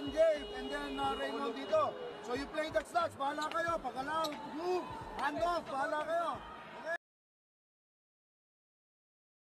MJ, and then Raymond dito. So you play that stats, bahala kayo. Pagkalaw, move, hand off, bahala kayo.